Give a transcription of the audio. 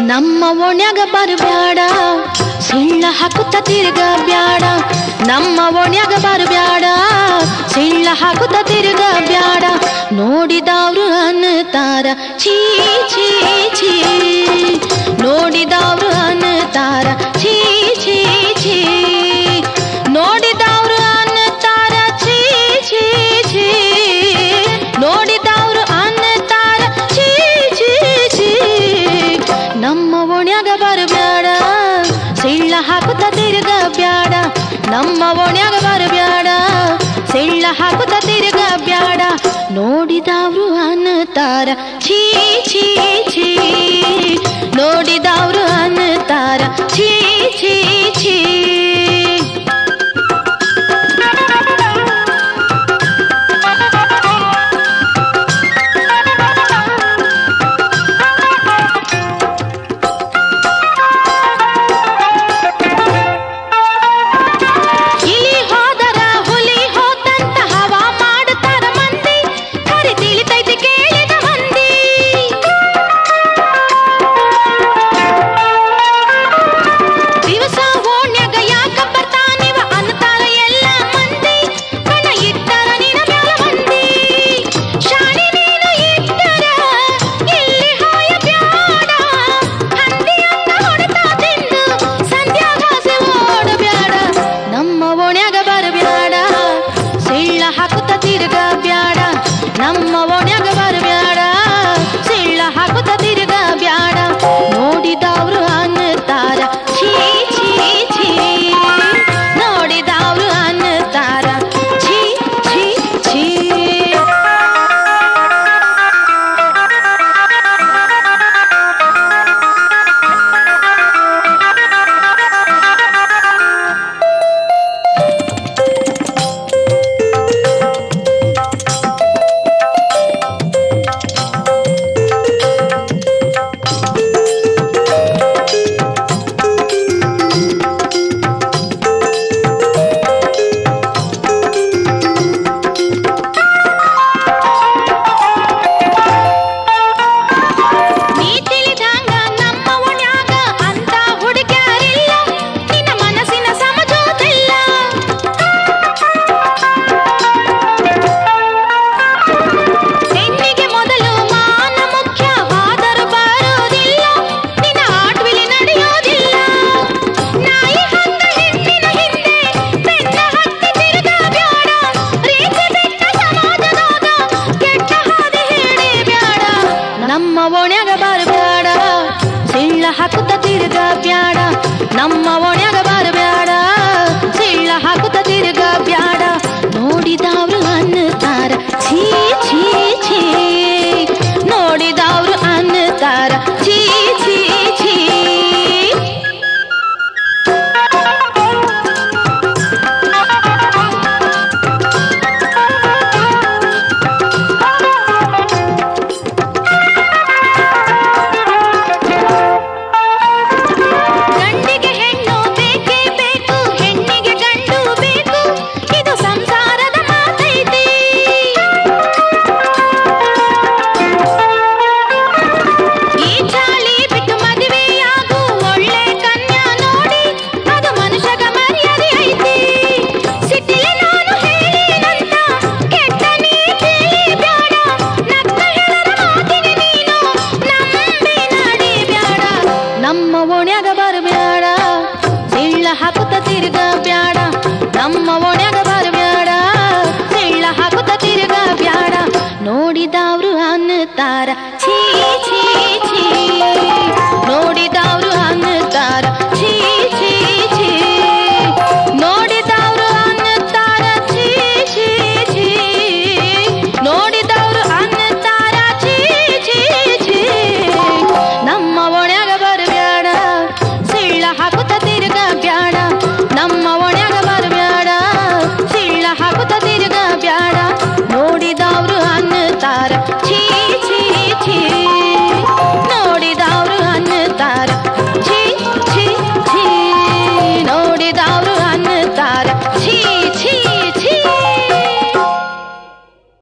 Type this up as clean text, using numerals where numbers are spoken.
ನಮ್ಮ ಓಣ್ಯಾಗ ಬರಬ್ಯಾಡ ಸಿಳ್ಳ ಹಾಕುತ್ತ ತಿರ್ಗ ಬ್ಯಾಡ ನಮ್ಮ ಓಣ್ಯಾಗ ಬರಬ್ಯಾಡ ಸಿಳ್ಳ ಹಾಕುತ್ತ ತಿರ್ಗ ಬ್ಯಾಡ ನೋಡಿದವ್ರು ಅನ್ನತಾರ ಛೀ ಛೀ ಛೀ ನೋಡಿದವ್ರು ಅನ್ನತಾರ ಛೀ ಛೀ ಛೀ ನೋಡಿದವ್ರು ಅನ್ನತಾರ ಛೀ ಛೀ ಛೀ ನೋಡಿದವ್ರು ಅನ್ನತಾರ ಛೀ ಛೀ ಛೀ ನಮ್ಮ ಓಣ್ಯಾಗ ಬರಬ್ಯಾಡ ಸಿಳ್ಳ ಹಾಕುತ್ತ ತಿರ್ಗ ಬ್ಯಾಡ ನಮ್ಮ ಓಣ್ಯಾಗ ಬರಬ್ಯಾಡ ಸಿಳ್ಳ ಹಾಕುತ್ತ ತಿರ್ಗ ಬ್ಯಾಡ ನೋಡಿದವ್ರು ಅನ್ನತಾರ ಛೀ ಛೀ ಛೀ ನೋಡಿದವ್ರು ಅನ್ನತಾರ ಛೀ ಛೀ ಛೀ ನಮ್ಮ ಓಣ್ಯಾಗ ಬರಬ್ಯಾಡ ಸಿಳ್ಳ ಹಾಕುತ್ತ ತಿರ್ಗ ಬ್ಯಾಡ ನೋಡಿದವ್ರು ಅನ್ನತಾರ ಛೀ ಛೀ ಛೀ ನೋಡಿದವ್ರು ಅನ್ನತಾರ ಛೀ ಛೀ ಛೀ ನಮ್ಮ ಓಣ್ಯಾಗ ಬರಬ್ಯಾಡ ಸಿಳ್ಳ ಹಾಕುತ್ತ ತಿರ್ಗ ಬ್ಯಾಡ ನಮ್ಮ ಓಣ್ಯಾಗ ಬರಬ್ಯಾಡ ಸಿಳ್ಳ ಹಾಕುತ್ತ ತಿರ್ಗ ಬ್ಯಾಡ ನೋಡಿದವ್ರು ಅನ್ನತಾರ ಛೀ ಛೀ ಛೀ